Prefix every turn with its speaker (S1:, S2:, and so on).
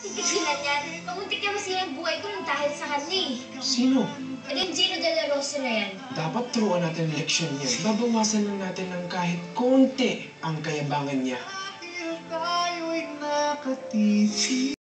S1: Tigilan yan. Pamuntik na masira ang buhay ko ng dahil sa kanya eh.
S2: Sino?
S1: E din Gino de la Rosa na yan.
S2: Dapat turuan natin ang leksyon niya. Babawasan lang natin ng kahit konti ang kayabangan niya. Tayo'y nakatisi.